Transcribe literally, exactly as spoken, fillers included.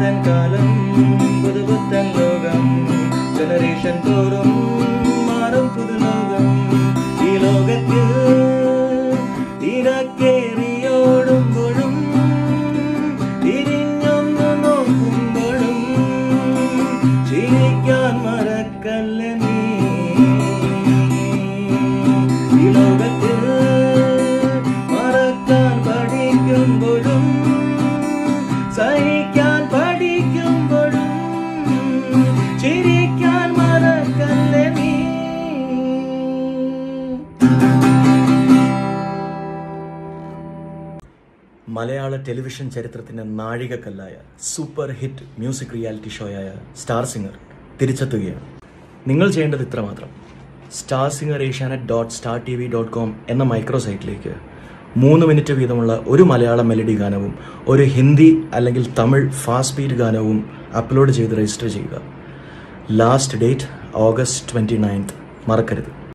പുതുപുത്തൻ കാലം പുതുപുത്തൻ ലോകം ജനറേഷൻ തോറും മാറും പുതുലോകം ഈ ലോകത്തിൽ തിരക്കേറിയോടുമ്പോഴും തിരിഞ്ഞൊന്നു നോക്കുമ്പോഴും ചിരിക്കാൻ മറക്കല്ല നീ ഈ ലോകത്തിൽ മറക്കാൻ പഠിക്കുമ്പോഴും സഹിക്കാൻ പഠിക്കുമ്പോഴും ചിരിക്കാൻ മറക്കല്ല നീ. മലയാള ടെലിവിഷൻ ചരിത്രത്തിന്റെ നാഴികക്കല്ലായ സൂപ്പർ ഹിറ്റ് മ്യൂസിക് റിയാലിറ്റി ഷോയായ സ്റ്റാർ സിംഗർ തിരിച്ചെത്തുകയാണ്. നിങ്ങൾ ചെയ്യേണ്ടത് ഇത്രമാത്രം. Star singer Asianet dot star TV dot ഡോട്ട് കോം എന്ന മൈക്രോ സൈറ്റിലേക്ക് മൂന്ന് മിനിറ്റ് വീതമുള്ള ഒരു മലയാളം മെലഡി ഗാനവും ഒരു ഹിന്ദി അല്ലെങ്കിൽ തമിഴ് ഫാസ്റ്റ് ബീറ്റ് ഗാനവും അപ്ലോഡ് ചെയ്ത് രജിസ്റ്റർ ചെയ്യുക. Last date August twenty ninth മറക്കരുത്.